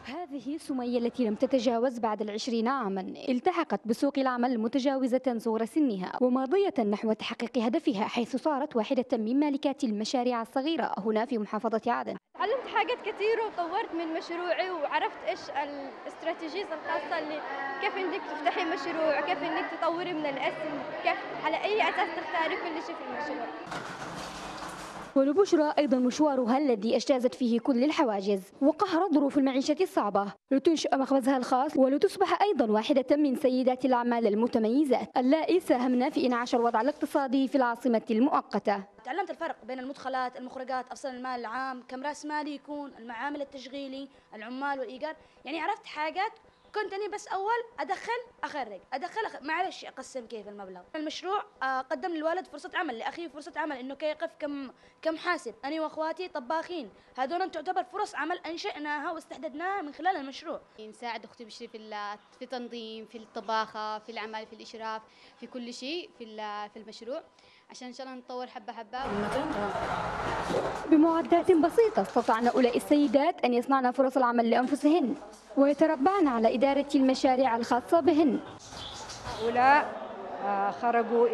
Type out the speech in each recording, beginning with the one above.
هذه سمية التي لم تتجاوز بعد 20 عاما التحقت بسوق العمل متجاوزة صغر سنها وماضية نحو تحقيق هدفها، حيث صارت واحدة من مالكات المشاريع الصغيرة هنا في محافظة عدن. تعلمت حاجات كثير وطورت من مشروعي وعرفت ايش الاستراتيجيز الخاصة اللي كيف انك تفتحي مشروع، كيف انك تطوري من الاسم، كيف على اي اساس تختاري كل شيء في المشروع. ولبشرى أيضا مشوارها الذي اجتازت فيه كل الحواجز وقهرت ظروف المعيشة الصعبة لتنشئ مخبزها الخاص ولتصبح أيضا واحدة من سيدات الأعمال المتميزات اللائي ساهمن في إنعاش الوضع الاقتصادي في العاصمة المؤقتة. تعلمت الفرق بين المدخلات، المخرجات، أصل المال العام، كم رأس مالي يكون، المعامل التشغيلي، العمال والإيجار، يعني عرفت حاجات كنت أنا بس أول أدخل أخرج معلش أقسم كيف المبلغ. المشروع قدم للوالد فرصة عمل، لأخي فرصة عمل إنه كي يقف كم حاسب، أنا وأخواتي طباخين، هذول تعتبر فرص عمل أنشأناها واستحدثناها من خلال المشروع. نساعد أختي بشري في التنظيم، في الطباخة، في العمل، في الإشراف، في كل شيء في المشروع، عشان إن شاء الله نتطور حبة حبة. بمعدات بسيطة استطعن أولئك السيدات أن يصنعن فرص العمل لأنفسهن ويتربعن على إدارة المشاريع الخاصة بهن. هؤلاء خرجوا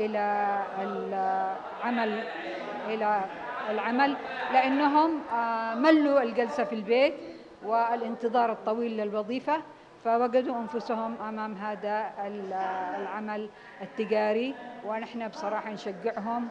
إلى العمل لأنهم ملوا الجلسة في البيت والانتظار الطويل للوظيفة، فوجدوا أنفسهم أمام هذا العمل التجاري، ونحن بصراحة نشجعهم.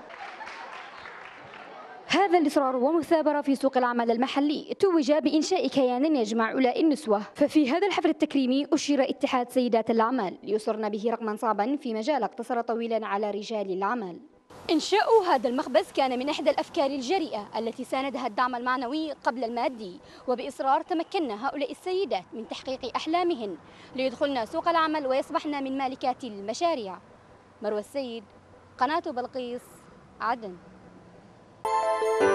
هذا الإصرار ومثابرة في سوق العمل المحلي توج بإنشاء كيان يجمع أولئك النسوة، ففي هذا الحفل التكريمي أشير اتحاد سيدات الأعمال ليصرن به رقما صعبا في مجال اقتصر طويلا على رجال الأعمال. إنشاء هذا المخبز كان من إحدى الأفكار الجريئة التي ساندها الدعم المعنوي قبل المادي، وبإصرار تمكن هؤلاء السيدات من تحقيق أحلامهن ليدخلن سوق العمل ويصبحن من مالكات المشاريع. مروى السيد، قناة بلقيس، عدن.